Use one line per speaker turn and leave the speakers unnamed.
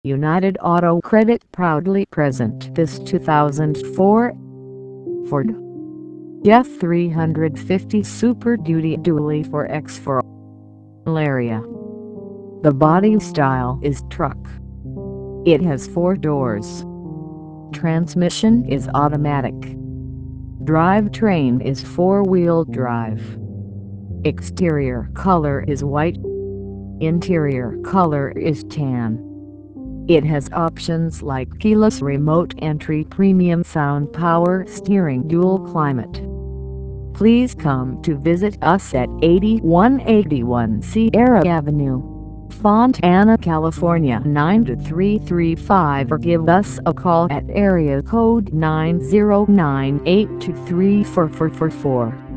United Auto Credit proudly present this 2004 Ford F350 Super Duty Dually 4X4 area. The body style is truck. It has 4 doors. Transmission is automatic. Drivetrain is 4-wheel drive. Exterior color is white. Interior color is tan. It has options like keyless remote entry, premium sound, power steering, dual climate. Please come to visit us at 8181 Sierra Avenue, Fontana, California 92335, or give us a call at area code 909-823-4444.